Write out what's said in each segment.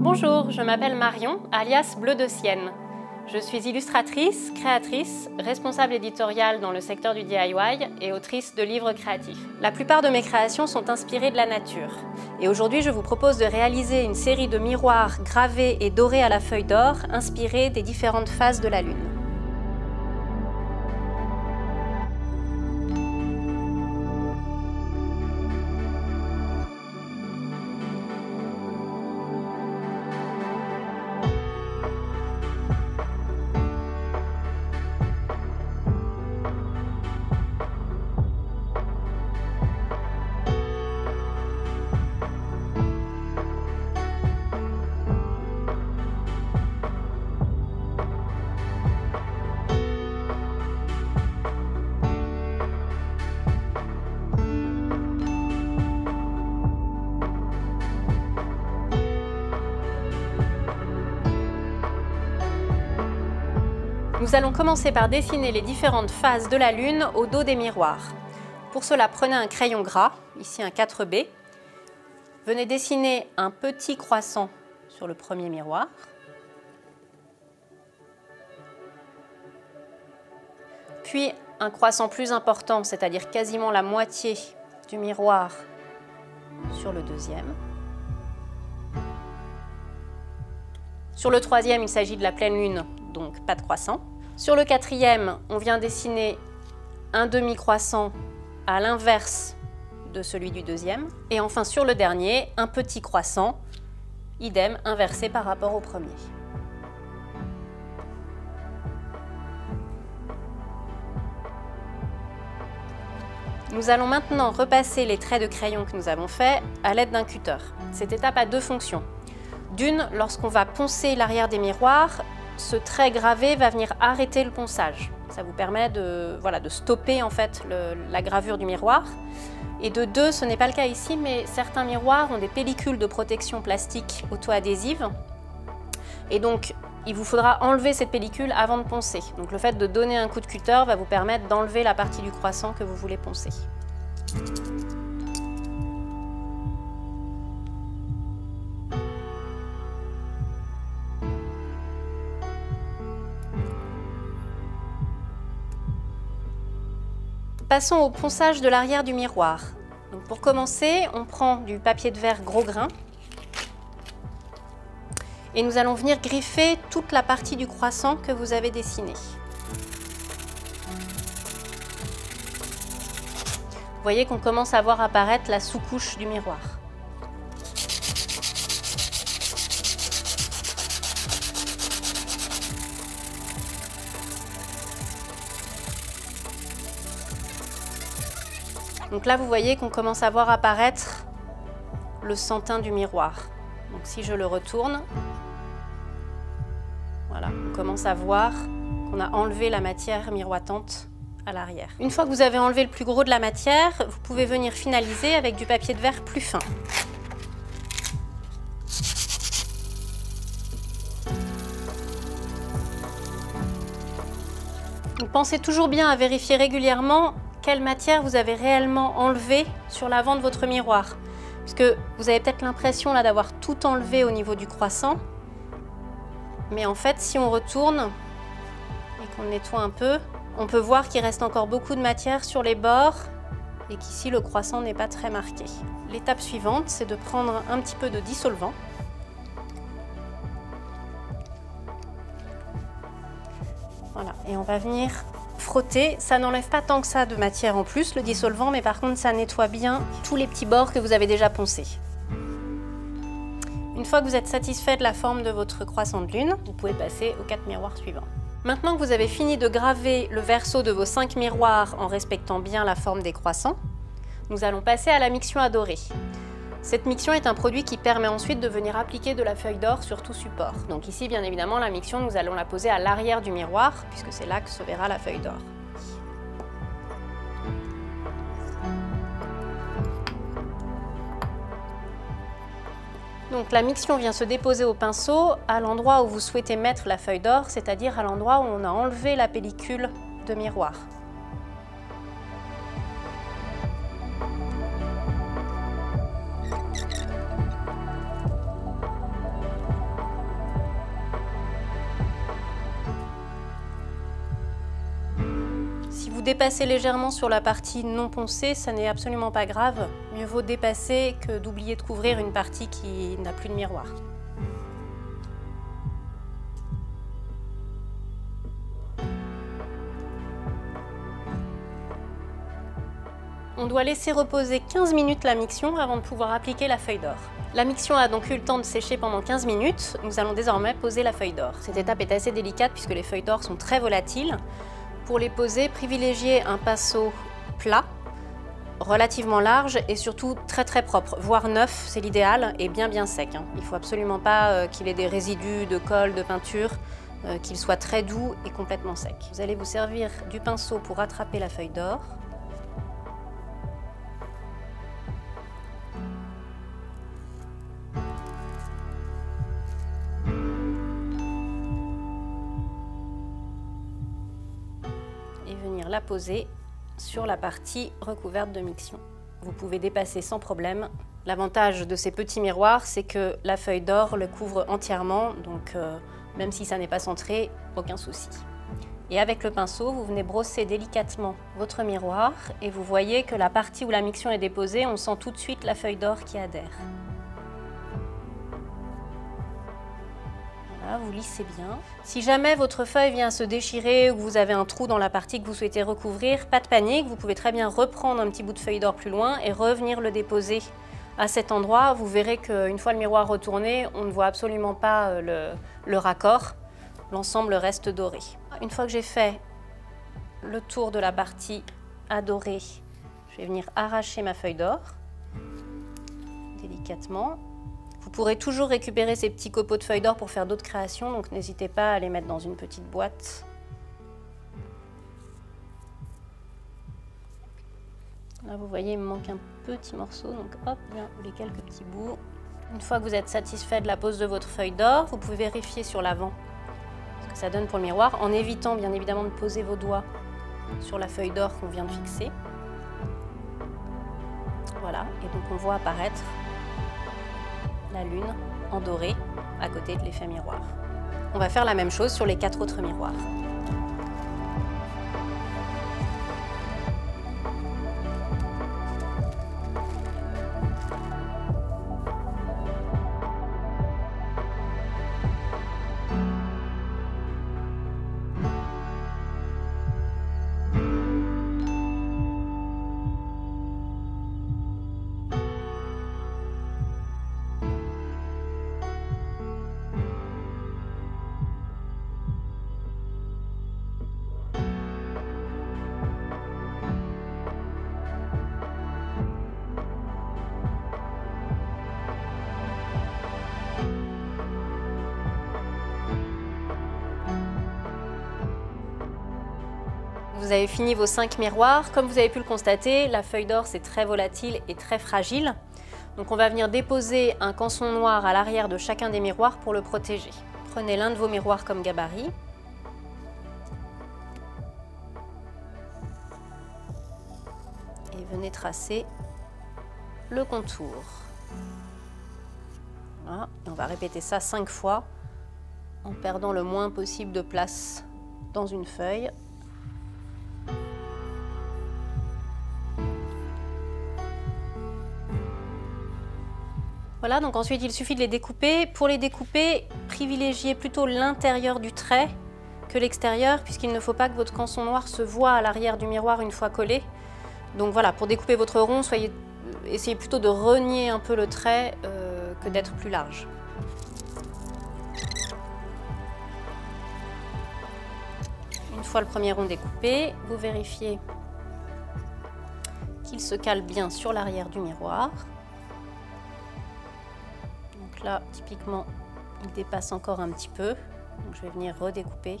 Bonjour, je m'appelle Marion, alias Bleu de Sienne. Je suis illustratrice, créatrice, responsable éditoriale dans le secteur du DIY et autrice de livres créatifs. La plupart de mes créations sont inspirées de la nature. Et aujourd'hui, je vous propose de réaliser une série de miroirs gravés et dorés à la feuille d'or, inspirés des différentes phases de la Lune. Nous allons commencer par dessiner les différentes phases de la Lune au dos des miroirs. Pour cela, prenez un crayon gras, ici un 4B. Venez dessiner un petit croissant sur le premier miroir. Puis un croissant plus important, c'est-à-dire quasiment la moitié du miroir sur le deuxième. Sur le troisième, il s'agit de la pleine lune, donc pas de croissant. Sur le quatrième, on vient dessiner un demi-croissant à l'inverse de celui du deuxième. Et enfin sur le dernier, un petit croissant, idem, inversé par rapport au premier. Nous allons maintenant repasser les traits de crayon que nous avons faits à l'aide d'un cutter. Cette étape a deux fonctions. D'une, lorsqu'on va poncer l'arrière des miroirs, ce trait gravé va venir arrêter le ponçage. Ça vous permet de stopper en fait la gravure du miroir. Et de deux, ce n'est pas le cas ici, mais certains miroirs ont des pellicules de protection plastique auto-adhésive. Et donc, il vous faudra enlever cette pellicule avant de poncer. Donc le fait de donner un coup de cutter va vous permettre d'enlever la partie du croissant que vous voulez poncer. Passons au ponçage de l'arrière du miroir. Donc pour commencer, on prend du papier de verre gros grain et nous allons venir griffer toute la partie du croissant que vous avez dessiné. Vous voyez qu'on commence à voir apparaître la sous-couche du miroir. Donc là, vous voyez qu'on commence à voir apparaître le centin du miroir. Donc si je le retourne, voilà, on commence à voir qu'on a enlevé la matière miroitante à l'arrière. Une fois que vous avez enlevé le plus gros de la matière, vous pouvez venir finaliser avec du papier de verre plus fin. Donc pensez toujours bien à vérifier régulièrement quelle matière vous avez réellement enlevé sur l'avant de votre miroir. Puisque vous avez peut-être l'impression là d'avoir tout enlevé au niveau du croissant. Mais en fait, si on retourne et qu'on nettoie un peu, on peut voir qu'il reste encore beaucoup de matière sur les bords et qu'ici le croissant n'est pas très marqué. L'étape suivante, c'est de prendre un petit peu de dissolvant. Voilà, et on va venir frotter. Ça n'enlève pas tant que ça de matière en plus, le dissolvant, mais par contre ça nettoie bien tous les petits bords que vous avez déjà poncés. Une fois que vous êtes satisfait de la forme de votre croissant de lune, vous pouvez passer aux 4 miroirs suivants. Maintenant que vous avez fini de graver le verso de vos 5 miroirs en respectant bien la forme des croissants, nous allons passer à la miction à dorer. Cette miction est un produit qui permet ensuite de venir appliquer de la feuille d'or sur tout support. Donc ici, bien évidemment, la miction, nous allons la poser à l'arrière du miroir, puisque c'est là que se verra la feuille d'or. Donc la miction vient se déposer au pinceau à l'endroit où vous souhaitez mettre la feuille d'or, c'est-à-dire à l'endroit où on a enlevé la pellicule de miroir. dépassez légèrement sur la partie non poncée, ça n'est absolument pas grave. Mieux vaut dépasser que d'oublier de couvrir une partie qui n'a plus de miroir. On doit laisser reposer 15 minutes la miction avant de pouvoir appliquer la feuille d'or. La miction a donc eu le temps de sécher pendant 15 minutes. Nous allons désormais poser la feuille d'or. Cette étape est assez délicate puisque les feuilles d'or sont très volatiles. Pour les poser, privilégiez un pinceau plat, relativement large et surtout très propre, voire neuf, c'est l'idéal, et bien sec. Il ne faut absolument pas qu'il ait des résidus de colle, de peinture, qu'il soit très doux et complètement sec. Vous allez vous servir du pinceau pour attraper la feuille d'or. Et venir la poser sur la partie recouverte de miction. Vous pouvez dépasser sans problème. L'avantage de ces petits miroirs, c'est que la feuille d'or le couvre entièrement, donc même si ça n'est pas centré, aucun souci. Et avec le pinceau, vous venez brosser délicatement votre miroir et vous voyez que la partie où la miction est déposée, on sent tout de suite la feuille d'or qui adhère. Vous lissez bien. Si jamais votre feuille vient se déchirer ou que vous avez un trou dans la partie que vous souhaitez recouvrir, pas de panique, vous pouvez très bien reprendre un petit bout de feuille d'or plus loin et revenir le déposer à cet endroit. Vous verrez qu'une fois le miroir retourné, on ne voit absolument pas le raccord. L'ensemble reste doré. Une fois que j'ai fait le tour de la partie adorée, je vais venir arracher ma feuille d'or délicatement. Vous pourrez toujours récupérer ces petits copeaux de feuilles d'or pour faire d'autres créations, donc n'hésitez pas à les mettre dans une petite boîte. Là, vous voyez, il me manque un petit morceau, donc hop, bien, les quelques petits bouts. Une fois que vous êtes satisfait de la pose de votre feuille d'or, vous pouvez vérifier sur l'avant ce que ça donne pour le miroir, en évitant bien évidemment de poser vos doigts sur la feuille d'or qu'on vient de fixer. Voilà, et donc on voit apparaître la lune en doré à côté de l'effet miroir. On va faire la même chose sur les 4 autres miroirs. Vous avez fini vos 5 miroirs. Comme vous avez pu le constater, la feuille d'or c'est très volatile et très fragile. Donc on va venir déposer un canson noir à l'arrière de chacun des miroirs pour le protéger. Prenez l'un de vos miroirs comme gabarit. Et venez tracer le contour. Voilà. Et on va répéter ça 5 fois en perdant le moins possible de place dans une feuille. Voilà, donc ensuite il suffit de les découper. Pour les découper, privilégiez plutôt l'intérieur du trait que l'extérieur, puisqu'il ne faut pas que votre canson noir se voie à l'arrière du miroir une fois collé. Donc voilà, pour découper votre rond, essayez plutôt de renier un peu le trait que d'être plus large. Une fois le premier rond découpé, vous vérifiez qu'il se cale bien sur l'arrière du miroir. Donc là, typiquement, il dépasse encore un petit peu. Donc je vais venir redécouper.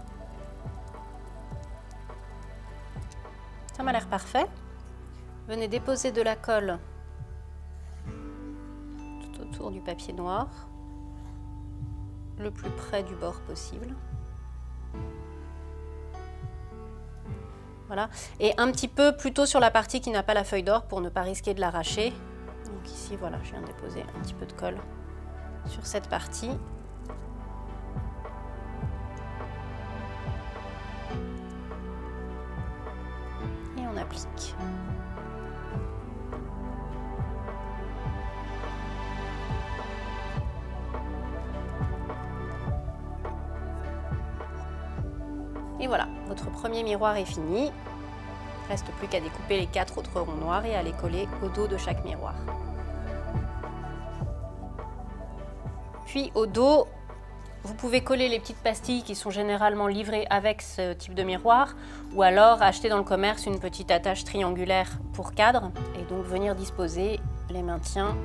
Ça m'a l'air parfait. Venez déposer de la colle tout autour du papier noir, le plus près du bord possible. Voilà. Et un petit peu plutôt sur la partie qui n'a pas la feuille d'or pour ne pas risquer de l'arracher. Donc ici, voilà, je viens de déposer un petit peu de colle sur cette partie. on applique. Et voilà, votre premier miroir est fini. Il ne reste plus qu'à découper les 4 autres ronds noirs et à les coller au dos de chaque miroir. Puis au dos, vous pouvez coller les petites pastilles qui sont généralement livrées avec ce type de miroir ou alors acheter dans le commerce une petite attache triangulaire pour cadre et donc venir disposer les maintiens.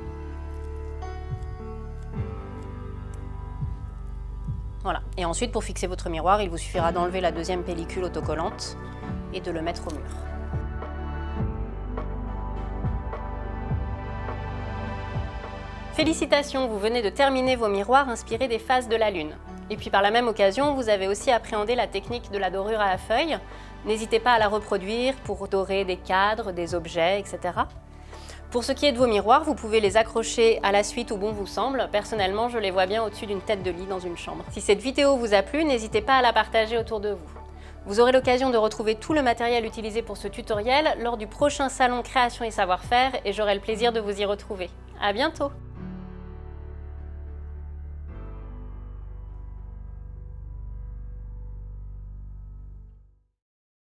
Voilà. Et ensuite, pour fixer votre miroir, il vous suffira d'enlever la deuxième pellicule autocollante et de le mettre au mur. Félicitations, vous venez de terminer vos miroirs inspirés des phases de la Lune. Et puis par la même occasion, vous avez aussi appréhendé la technique de la dorure à la feuille. N'hésitez pas à la reproduire pour dorer des cadres, des objets, etc. Pour ce qui est de vos miroirs, vous pouvez les accrocher à la suite où bon vous semble. Personnellement, je les vois bien au-dessus d'une tête de lit dans une chambre. Si cette vidéo vous a plu, n'hésitez pas à la partager autour de vous. Vous aurez l'occasion de retrouver tout le matériel utilisé pour ce tutoriel lors du prochain salon Création et Savoir-faire et j'aurai le plaisir de vous y retrouver. À bientôt!